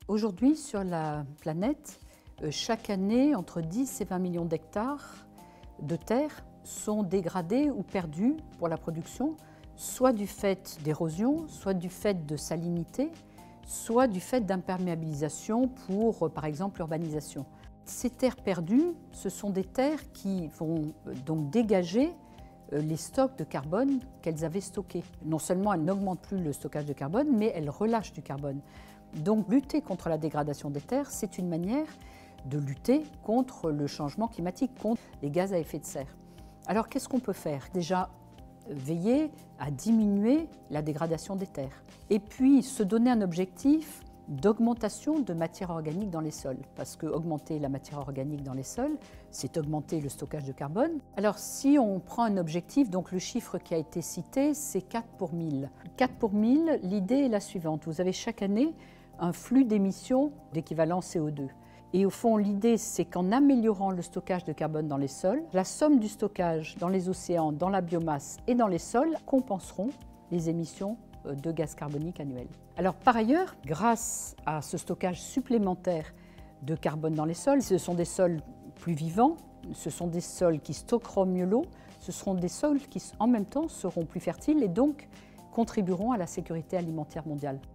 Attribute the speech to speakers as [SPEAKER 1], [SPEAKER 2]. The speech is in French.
[SPEAKER 1] Aujourd'hui, sur la planète, chaque année, entre 10 et 20 millions d'hectares de terre sont dégradés ou perdus pour la production, soit du fait d'érosion, soit du fait de salinité, soit du fait d'imperméabilisation pour, par exemple, l'urbanisation. Ces terres perdues, ce sont des terres qui vont donc dégager les stocks de carbone qu'elles avaient stockés. Non seulement elles n'augmentent plus le stockage de carbone, mais elles relâchent du carbone. Donc lutter contre la dégradation des terres, c'est une manière de lutter contre le changement climatique, contre les gaz à effet de serre. Alors qu'est-ce qu'on peut faire? Déjà, veiller à diminuer la dégradation des terres. Et puis se donner un objectif d'augmentation de matière organique dans les sols. Parce que augmenter la matière organique dans les sols, c'est augmenter le stockage de carbone. Alors si on prend un objectif, donc le chiffre qui a été cité, c'est 4 pour 1000. 4 pour 1000, l'idée est la suivante. Vous avez chaque année un flux d'émissions d'équivalent CO2. Et au fond, l'idée, c'est qu'en améliorant le stockage de carbone dans les sols, la somme du stockage dans les océans, dans la biomasse et dans les sols compenseront les émissions de gaz carbonique annuelles. Alors par ailleurs, grâce à ce stockage supplémentaire de carbone dans les sols, ce sont des sols plus vivants, ce sont des sols qui stockeront mieux l'eau, ce seront des sols qui en même temps seront plus fertiles et donc contribueront à la sécurité alimentaire mondiale.